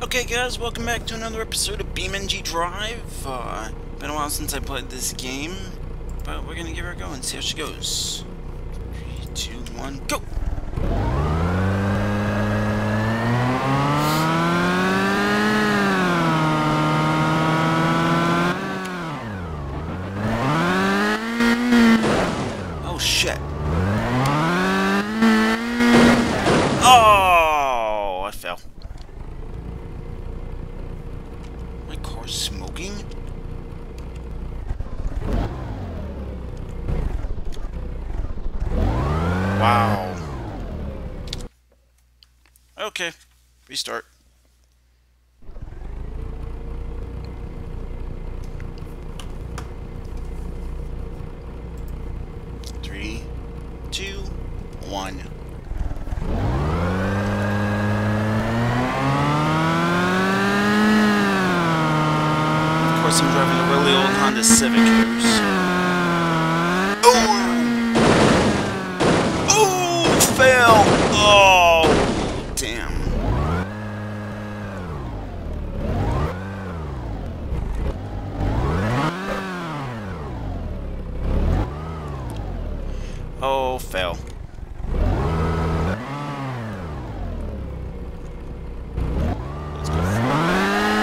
Okay guys, welcome back to another episode of BeamNG.drive. Been a while since I played this game, but we're gonna give her a go and see how she goes. 3, 2, 1, go! Oh shit. Oh, I fell. My car's smoking? Wow. Okay, restart. Three, two, one. Of course, I'm driving a really old Honda Civic here, so... Oh, fail! Oh, damn. Oh, fail. Let's go forward.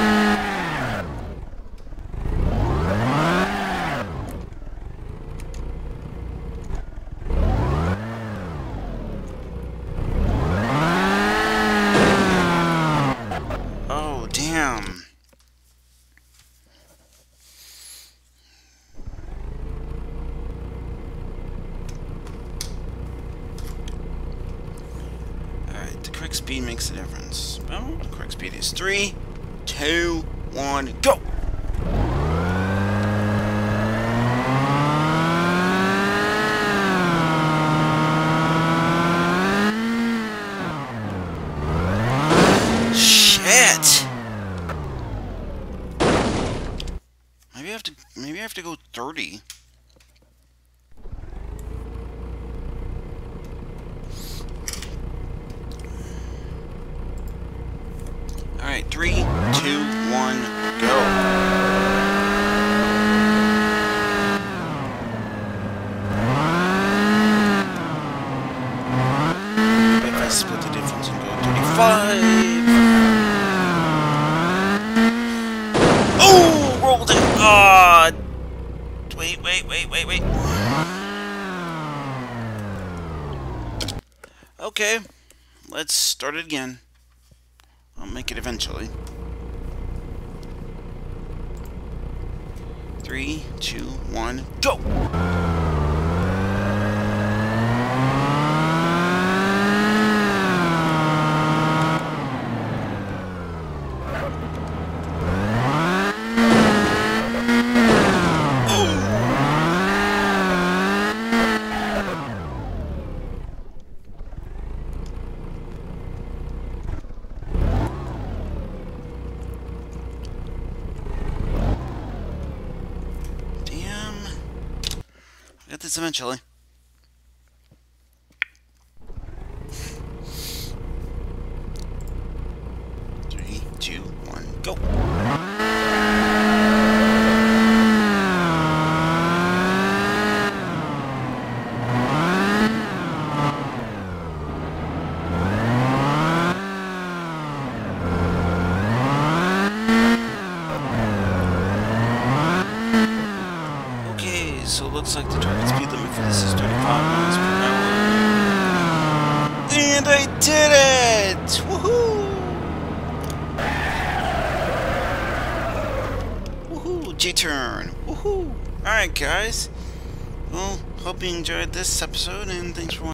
Oh, damn. Alright, the correct speed makes a difference. Well, the correct speed is 3, 2, 1, go! Shit! Maybe I have to go 30. Alright, 3, 2, 1, go. If I split the difference and go 35. Oh, rolled it. Wait. Okay, let's start it again. I'll make it eventually. 3, 2, 1, go! Get this eventually. 3, 2, 1, go! So it looks like the target speed limit for this is 35 miles per hour. And I did it! Woohoo! Woohoo! J-turn! Woohoo! Alright guys. Well, hope you enjoyed this episode and thanks for watching.